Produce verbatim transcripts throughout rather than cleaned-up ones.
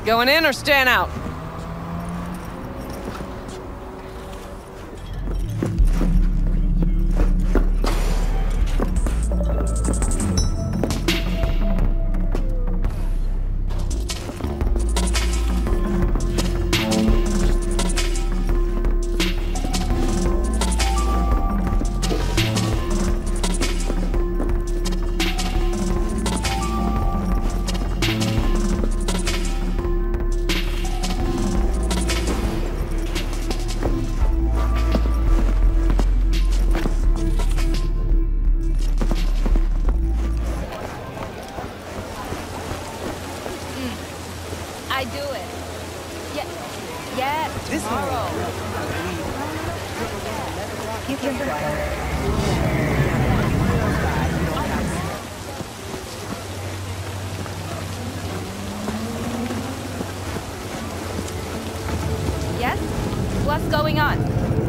Going in or staying out? I do it. Yeah. Yeah. This Tomorrow. You can Yes? What's going on?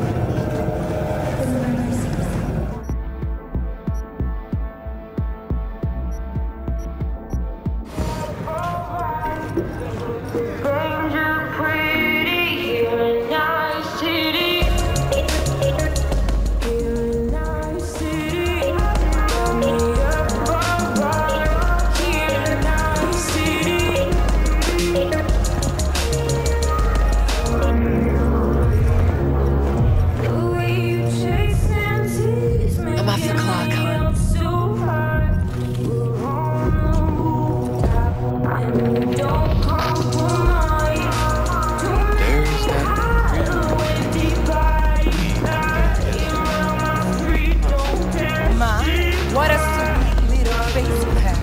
What a sweet little face you have.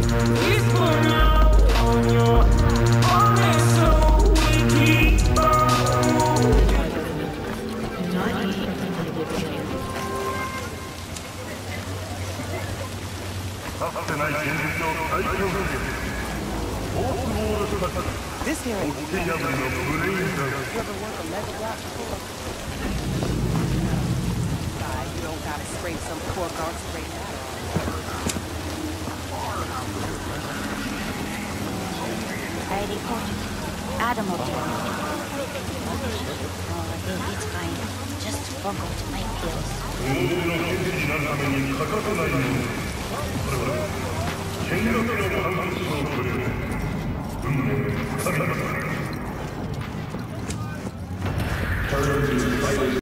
This here ain't you ever work a mega block before? You don't gotta scrape some poor girl straight out. I report. Adam will tell me. Oh, it's fine. Just forgot my pills. 見学の観察をくれる運命の神